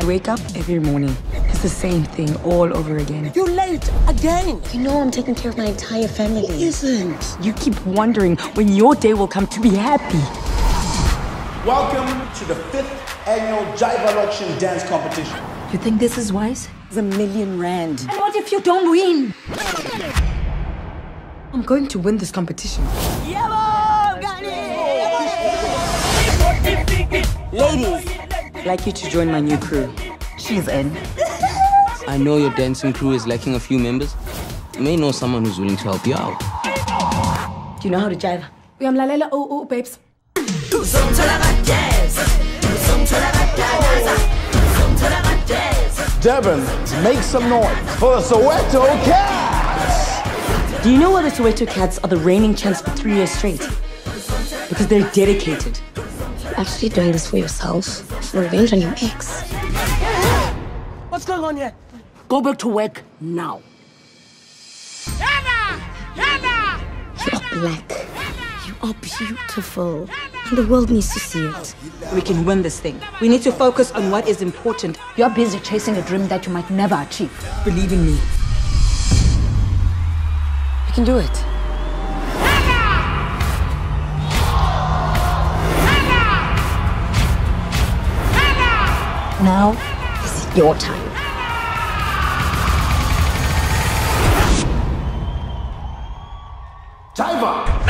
wake up every morning. It's the same thing all over again. You're late again. You know I'm taking care of my entire family. It isn't. You keep wondering when your day will come to be happy. Welcome to the 5th annual Jive Auction Dance Competition. You think this is wise? It's R1 million. And what if you don't win? I'm going to win this competition. Ladies, I'd like you to join my new crew. She's in. I know your dancing crew is lacking a few members. You may know someone who's willing to help you out. Do you know how to jive? Uyamlalela babes. Devon, make some noise for the Soweto Cats! Do you know why the Soweto Cats are the reigning champs for 3 years straight? Because they're dedicated. You're actually doing this for yourself, for revenge on your ex. what's going on here? Go back to work now. You are black. You are beautiful. And the world needs to see it. We can win this thing. We need to focus on what is important. You're busy chasing a dream that you might never achieve. Believe in me. You can do it. Now is your time. Jive up!